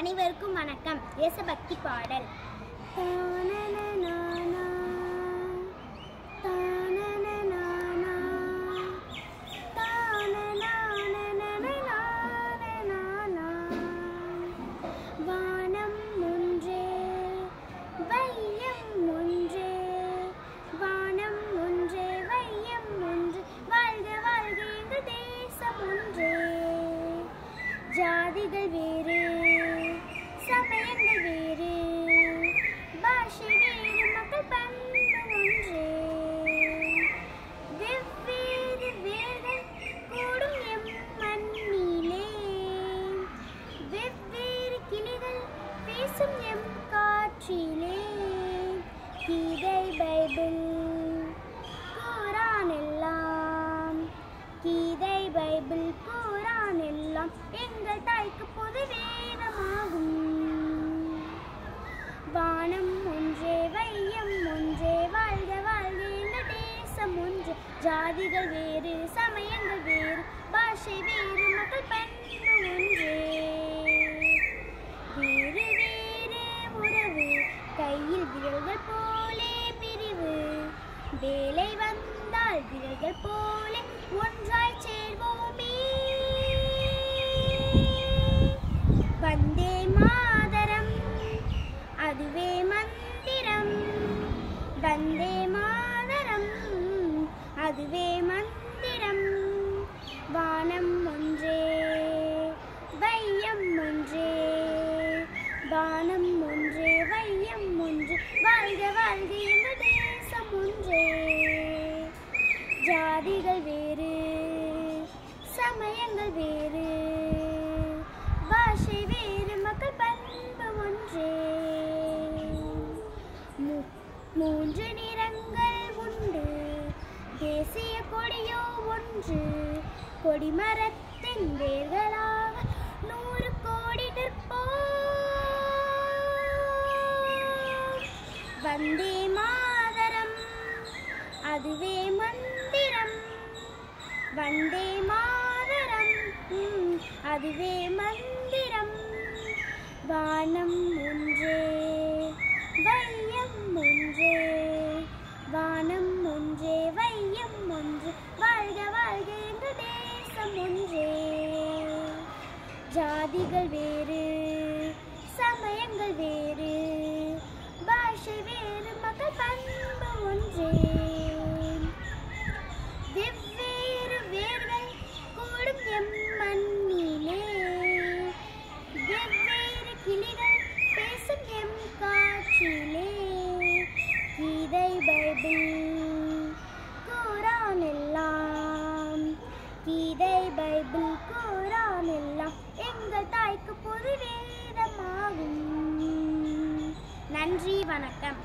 அனைவருக்கும் வணக்கம். தேசபக்தி பாடல். வானம் ஒன்றே, வையம் ஒன்றே, வானம் ஒன்றே, வையம் ஒன்று, வாழ்க வாழ்க எங்கள் தேசம் ஒன்றே. ஜாதிகள் வேறு, சமயங்கள் வேறு, பாஷை வேறு, மக்கள் பண்பு ஒன்றே. வெவ்வேறு வேர்கள் கூடும் எம் மண்ணிலே, வெவ்வேறு கிளிகள் பேசும் எம் காற்றிலே. கீதை பைபிள் குர்ஆன் எல்லாம், கீதை பைபிள் குர்ஆன் எல்லாம் எங்கள் தாய்க்கு பொது வேதமாகும். வானம் ஒன்றே, வையம் ஒன்றே, வாழ்க வாழ்க எங்கள் தேசம் ஒன்று. ஜாதிகள் வேறு, சமயங்கள் வேறு, பாஷை வேறு, மக்கள் பண்பு ஒன்றே. வேறு வேறு உறவு, கையில் விரல்கள் போலே பிரிவு, வேலை வந்தால் விரல்கள் போலே ஒன்றாய் சேர்வோமே. வந்தே மாதரம், அதுவே மந்திரம். வந்தே மாதரம், அதுவே மந்திரம். வானம் ஒன்றே, வையம் ஒன்றே, வானம் ஒன்றே, வையம் ஒன்று, வாழ்க வாழ்க எங்கள் தேசம் ஒன்றே. ஜாதிகள் வேறு, சமயங்கள் வேறு, பாஷை வேறு, மக்கள் பண்பு ஒன்றே. மூன்று நிறங்கள் உண்டு, தேசிய கொடியோ ஒன்று. கொடிமரத்தின் வேர்களாக 100 கோடி நிற்போம். வந்தே மாதரம், அதுவே மந்திரம். வந்தே மாதரம், அதுவே மந்திரம். வானம் ஒன்றே, வையம் ஒன்றே, வானம் ஒன்றே, வையம் ஒன்று, வாழ்க வாழ்க எங்கள் தேசம் ஒன்றே. ஜாதிகள் வேறு, சமயங்கள் வேறு, பாஷை வேறு, மக்கள் பண்பு ஒன்றே. வெவ்வேறு வேர்கள் கூடும் எம் மண்ணிலே, வெவ்வேறு கிளிகள் பேசும் எம் காற்றிலே. கீதை பைபிள் குர்ஆன் எல்லாம், கீதை பைபிள் குர்ஆன் எல்லாம் எங்கள் தாய்க்கு பொது வேதமாகும். நன்றி, வணக்கம்.